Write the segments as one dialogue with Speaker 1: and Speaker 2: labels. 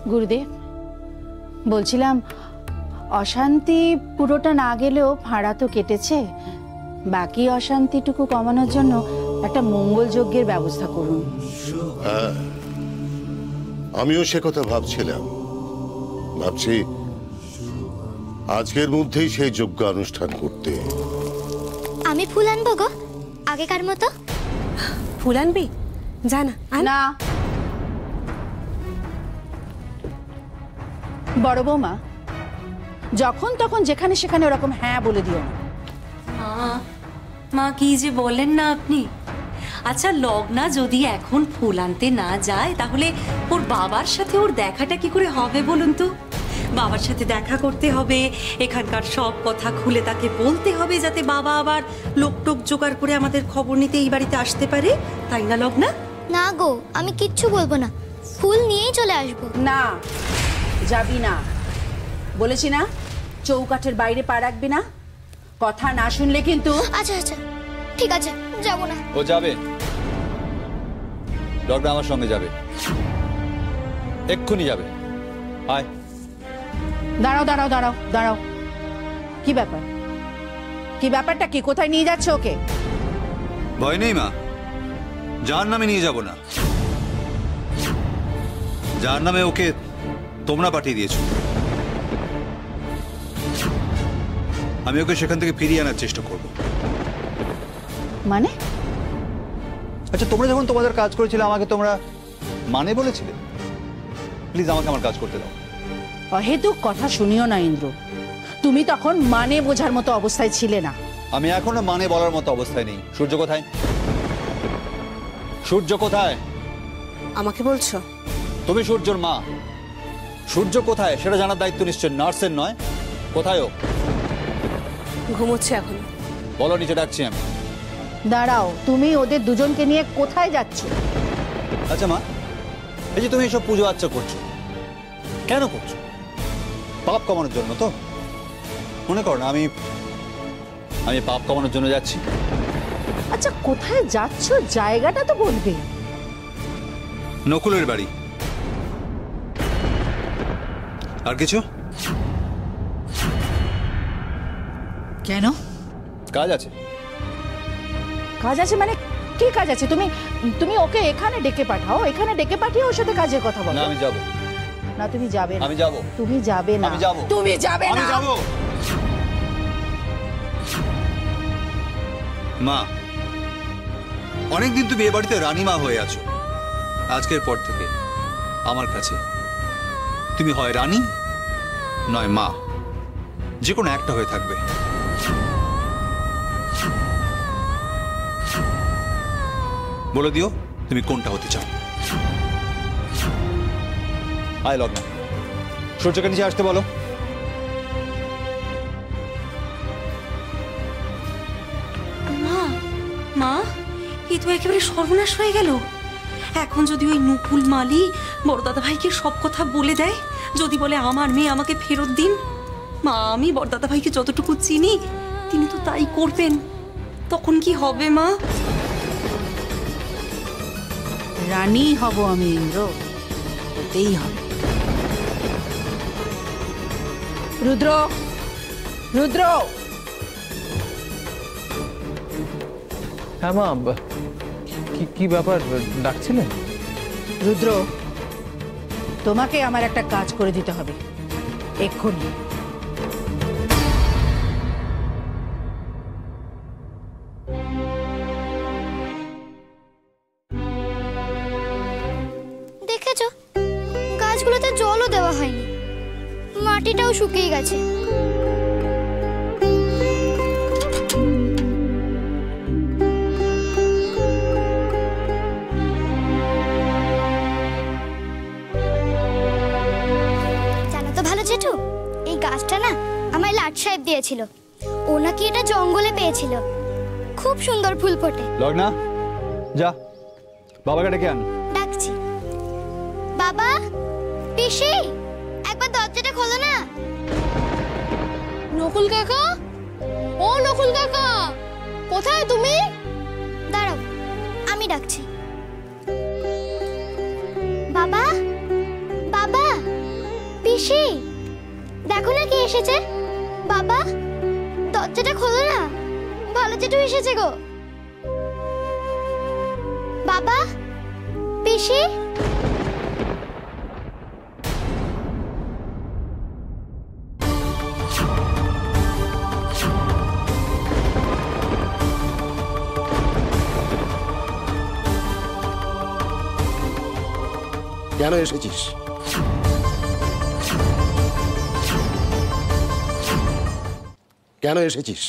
Speaker 1: গুরুদেব, বলছিলাম অশান্তি পুরোটা না গেলেও ভাড়া তো কেটেছে, বাকি অশান্তিটুকু কমানোর জন্য একটা মঙ্গল যজ্ঞের ব্যবস্থা করুন।
Speaker 2: হ্যাঁ, আমিও সে কথা ভাবছিলাম। ভাবছি আজকের মধ্যেই সেই যজ্ঞ অনুষ্ঠান করতে।
Speaker 3: আমি ফুল আনবো গো, আগেকার মতো।
Speaker 4: ফুল আনবি? জানা
Speaker 1: না, বড় বৌমা যখন তখন যেখানে সেখানে ওরকম হ্যাঁ বলে দিও না।
Speaker 5: মা কি যে বলেন না আপনি। আচ্ছা, লগ্না যদি এখন ফুল আনতে না যায় তাহলে ওর বাবার সাথে ওর দেখাটা কি করে হবে বলুন তো? বাবার সাথে দেখা করতে হবে, এখানকার সব কথা খুলে তাকে বলতে হবে, যাতে বাবা আবার লোকটোক জোগাড় করে আমাদের খবর নিতে এই বাড়িতে আসতে পারে, তাই না লগ্না?
Speaker 3: না গো, আমি কিচ্ছু বলবো না, ফুল নিয়েই চলে আসবো।
Speaker 1: না, যাবি না বলেছি না, চৌকাঠের বাইরে পা রাখবি না, কথা না শুনলে কিন্তু।
Speaker 3: আচ্ছা আচ্ছা ঠিক আছে, যাবো না।
Speaker 6: ও যাবে, লগ্না আমার সঙ্গে যাবে, এক্ষুনি যাবে। আয়।
Speaker 1: দাঁড়াও দাঁড়াও দাঁড়াও দাঁড়াও, কি ব্যাপার? কি ব্যাপারটা কি? কোথায় নিয়ে যাচ্ছে ওকে?
Speaker 6: ভয় নেই মা, যার নামে নিয়ে যাব না, যার নামে ওকে তোমরা পাঠিয়ে দিয়েছো, আমি ওকে সেখান থেকে ফিরিয়ে আনার চেষ্টা করব।
Speaker 1: মানে?
Speaker 6: আচ্ছা, তোমরা যখন তোমাদের কাজ করেছিলে আমাকে তোমরা মানে বলেছিলে? প্লিজ আমাকে আমার কাজ করতে দাও।
Speaker 1: অহেতুক কথা শুনিও না ইন্দ্র, তুমি তখন মানে বোঝার মতো অবস্থায় ছিলে না।
Speaker 6: আমি এখনো মানে বলার মতো অবস্থায় নেই। সূর্য কোথায়? সূর্য কোথায়?
Speaker 4: আমাকে বলছো?
Speaker 6: তুমি সূর্যর মা, সূর্য কোথায় সেটা জানার দায়িত্ব নিশ্চয় নার্সের নয়। কোথায় ও?
Speaker 4: ঘুমোচ্ছে এখন।
Speaker 6: বলো, নিচে ডাকছি আমি।
Speaker 1: দাঁড়াও, তুমি ওদের দুজনকে নিয়ে কোথায় যাচ্ছ?
Speaker 6: আচ্ছা মা, এই যে তুমি এসব পুজো আচ্ছা করছো, কেন করছো? পাপ কমানোর জন্য তো? মনে করো না আমি পাপ কমানোর জন্য যাচ্ছি।
Speaker 1: আচ্ছা, কোথায় যাচ্ছ জায়গাটা তো বলবে।
Speaker 6: নকুলের বাড়ি। আর কিছু?
Speaker 1: কেন?
Speaker 6: কাজ আছে।
Speaker 1: কাজ আছে মানে কি কাজ আছে? তুমি তুমি ওকে এখানে ডেকে পাঠাও, এখানে ডেকে পাঠিয়ে ওর সাথে কাজের কথা বলো।
Speaker 6: না, আমি যাব
Speaker 1: না। তুমি যাবে না।
Speaker 6: আমি যাব।
Speaker 1: তুমি যাবে না।
Speaker 6: আমি যাব।
Speaker 1: তুমি যাবে না।
Speaker 6: আমি যাব। মা, অনেকদিন তুমি এ বাড়িতে রানীমা হয়ে আছো। আজকের পর থেকে আমার কাছে তুমি হয় রানী নয় মা, যে কোনো একটা হয়ে থাকবে। বলে দিও তুমি কোনটা হতে চাও। আয় লগ্না, সূর্যকে নিচে আসতে বলো।
Speaker 5: মা, মা, এই তো একেবারে সর্বনাশ হয়ে গেল। এখন যদি ওই নকুল মালি বড় দাদা ভাইকে সব কথা বলে দেয়, যদি বলে আমার মেয়ে আমাকে ফেরত দিন, মা আমি বড় দাদা ভাইকে যতটুকু চিনি তিনি তো তাই করবেন, তখন কি হবে মা?
Speaker 1: রানী হব আমি ইন্দ্র, হতেই হবে। রুদ্র, রুদ্র।
Speaker 7: হ্যাঁ মা, কি ব্যাপার ডাকছিলেন?
Speaker 1: রুদ্র, তোমাকে আমার একটা কাজ করে দিতে হবে এক্ষুনি।
Speaker 3: দেখেছো, গাছগুলোতে জলও দেওয়া হয়নি, মাটিটাও শুকিয়ে গেছে। জানো তো ভালো জেঠু, এই গাছটা না আমায় লাট সাহেব দিয়েছিল। ও নাকি এটা জঙ্গলে পেয়েছিল। খুব সুন্দর ফুল ফোটে।
Speaker 6: লগ্না, যা বাবাকে ডেকে আন।
Speaker 3: ডাকছি। বাবা, পিসি, একবার দরজাটা খোলো না।
Speaker 4: নকুল কাকা, ও নকুল কাকা, কোথায় তুমি?
Speaker 3: দাঁড়াও, আমি ডাকছি। বাবা, বাবা। এসেছে। বাবা, দরজাটা খোলো না, ভালো জেঠু এসেছে গো। বাবা, পিসি।
Speaker 8: কেন এসেছিস? কেন এসেছিস?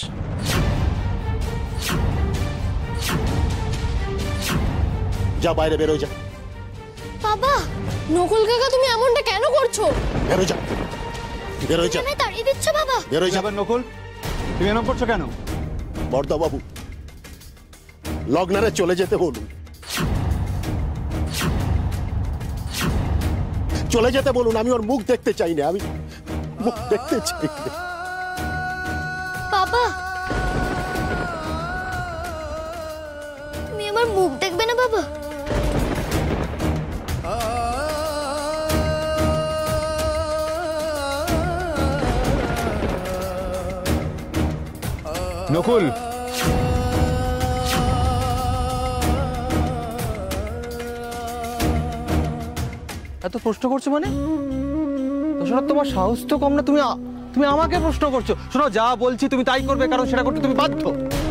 Speaker 8: যা বাইরে বেরো যা।
Speaker 3: বাবা,
Speaker 4: নকুল কাকা তুমি এমনটা কেন করছো?
Speaker 8: বেরো যা, বেরো যা,
Speaker 3: তুমি তাড়িয়ে দিচ্ছ বাবা।
Speaker 8: বেরো যা।
Speaker 7: নকুল, তুমি এরকম করছো কেন?
Speaker 8: বর্দা বাবু, লগ্নারে চলে যেতে বলুন, চলে যেতে বলুন। আমি ওর মুখ দেখতে চাই না, আমি মুখ দেখতে চাই না।
Speaker 3: বাবা, তুমি আমার মুখ দেখবে না বাবা?
Speaker 7: নকুল, এত প্রশ্ন করছো মানে? শোনো, তোমার সাহস তো কম না, তুমি আমাকে প্রশ্ন করছো। শোনো, যা বলছি তুমি তাই করবে, কারণ সেটা করতে তুমি বাধ্য।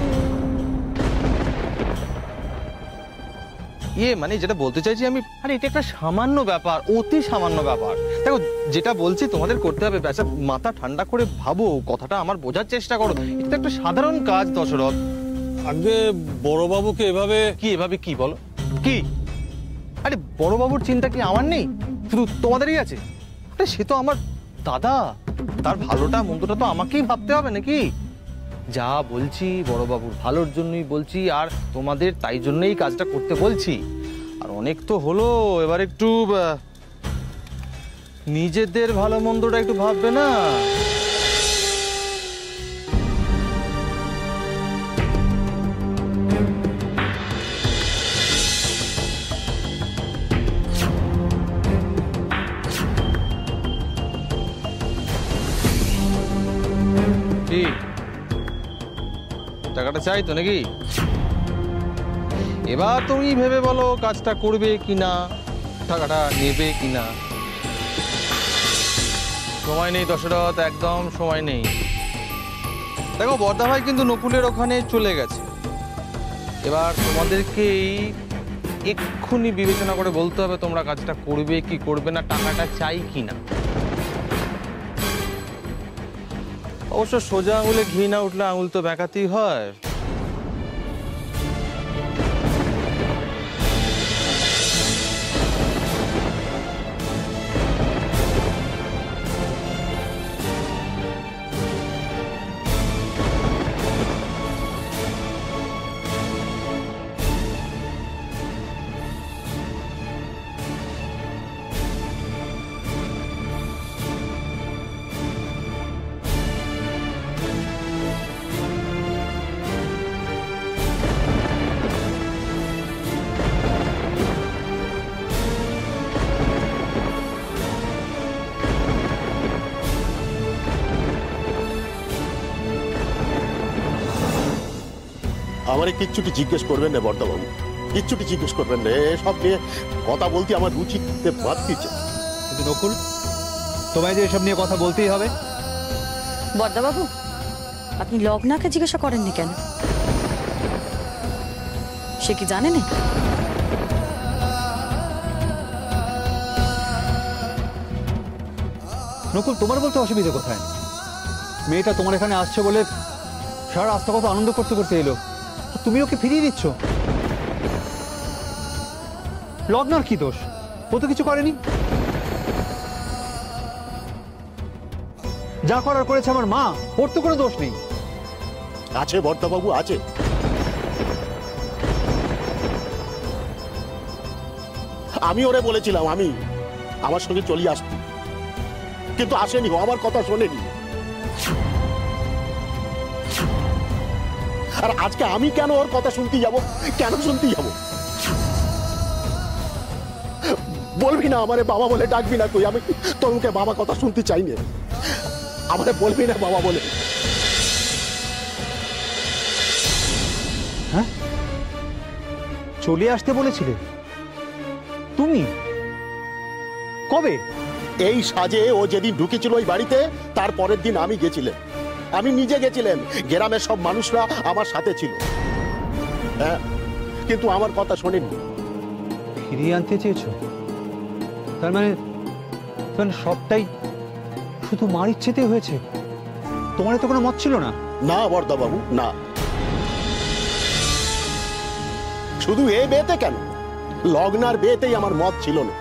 Speaker 7: মানে যেটা বলতে চাইছি আমি, আরে এটা একটা সামান্য ব্যাপার, অতি সামান্য ব্যাপার। দেখো, যেটা বলছি তোমাদের করতে হবে, ব্যাস মাথা ঠান্ডা করে ভাবো, কথাটা আমার বোঝার চেষ্টা করো। এটা একটা সাধারণ কাজ দশরথ।
Speaker 9: আগে বড়বাবুকে এভাবে
Speaker 7: কি বলো কি? আরে বড়বাবুর চিন্তা কি আমার নেই? শুধু তোমাদেরই আছে? আরে সে তো আমার দাদা, তার ভালোটা মন্দটা তো আমাকেই ভাবতে হবে নাকি? যা বলছি বড়বাবুর ভালোর জন্যই বলছি, আর তোমাদের তাই জন্যই কাজটা করতে বলছি। আর অনেক তো হলো, এবার একটু নিজেদের ভালো মন্দটা একটু ভাববে না? কি টাকাটা চাই তো নাকি? এবার তুমি ভেবে বলো কাজটা করবে কিনা, টাকাটা নেবে কিনা। সময় নেই দশরথ, একদম সময় নেই। দেখো, বর্দা ভাই কিন্তু নকুলের ওখানে চলে গেছে। এবার তোমাদেরকেই এক্ষুনি বিবেচনা করে বলতে হবে তোমরা কাজটা করবে কি করবে না, টাকাটা চাই কিনা। অবশ্য সোজা আঙুলে ঘি না উঠলে আঙুল তো বেঁকাতেই হয়।
Speaker 8: আমারে কিচ্ছুটি জিজ্ঞেস করবেন না বর্দা বাবু, কিচ্ছুটি জিজ্ঞেস করবেন না। সব নিয়ে কথা বলতে আমার রুচিতে বাদ দিচ্ছে।
Speaker 9: কিন্তু নকুল, তোমায় যে এসব নিয়ে কথা বলতেই হবে।
Speaker 5: বড়দাবাবু, আপনি লগ্নাকে জিজ্ঞাসা করেননি কেন? সে কি জানে না?
Speaker 9: নকুল, তোমার বলতে অসুবিধা কোথায়? মেয়েটা তোমার এখানে আসছে বলে সারা রাস্তা কত আনন্দ করতে করতে এলো, তুমি ওকে ফিরিয়ে দিচ্ছ। লগ্নার কি দোষ? ও তো কিছু করেনি। যা করার করেছে আমার মা, ওর তো কোনো দোষ নেই।
Speaker 8: আছে বর্দা বাবু, আছে। আমি ওরে বলেছিলাম আমি আমার সঙ্গে চলে আসতে, কিন্তু আসেনি, ও আমার কথা শোনেনি। আর আজকে আমি কেন ওর কথা শুনতে যাব? কেন শুনতে যাব? বলবি না আমারে বাবা বলে ডাকবি না তুই? আমি তোর মুখে বাবা কথা শুনতে চাই না। আমারে বলবি না বাবা বলে।
Speaker 9: হ্যাঁ, চলে আসতে বলেছিলে তুমি? কবে?
Speaker 8: এই সাজে ও যেদিন ঢুকেছিল ওই বাড়িতে তার পরের দিন আমি গেছিলাম, আমি নিজে গেছিলাম। গ্রামের সব মানুষরা আমার সাথে ছিল। হ্যাঁ, কিন্তু আমার কথা শোনেনি।
Speaker 9: ফিরিয়ে আনতে চেয়েছো? তার মানে সবটাই শুধু মার ইচ্ছেতে হয়েছে? তোমার তো কোনো মত ছিল না?
Speaker 8: না বর্দা বাবু, না। শুধু এই বিয়েতে কেন, লগ্নার বিয়েতেই আমার মত ছিল না।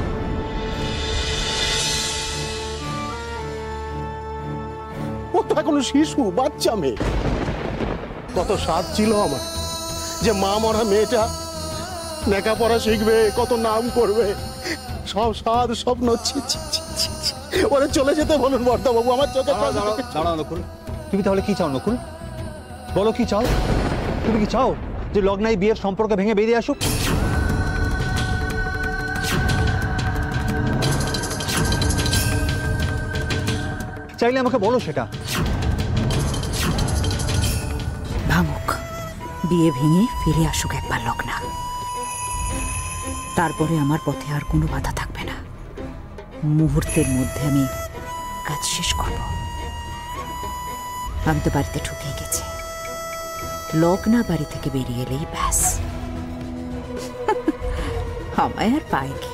Speaker 8: ও তো এখনো শিশু, বাচ্চা মেয়ে। কত স্বাদ ছিল আমার যে মা মরা মেয়েটা লেখাপড়া শিখবে, কত নাম করবে, সব স্বাদ স্বপ্ন। ওরে চলে যেতে বলুন বর্দা বাবু, আমার চোখে।
Speaker 9: দাঁড়াও নকুল, তুমি তাহলে কি চাও নকুল? বলো কি চাও? তুমি কি চাও যে লগ্নাই বিয়ের সম্পর্ক ভেঙে বেরিয়ে আসুক? চাইলে আমাকে বলো সেটা।
Speaker 10: ভাঙুক, বিয়ে ভেঙে ফিরে আসুক একবার লগ্না, তারপরে আমার পথে আর কোনো বাধা থাকবে না। মুহূর্তের মধ্যে আমি কাজ শেষ করব। আমি তো বাড়িতে ঢুকে গেছি, লগ্না বাড়ি থেকে বেরিয়ে এলেই ব্যাস, আমায় আর পায় কি?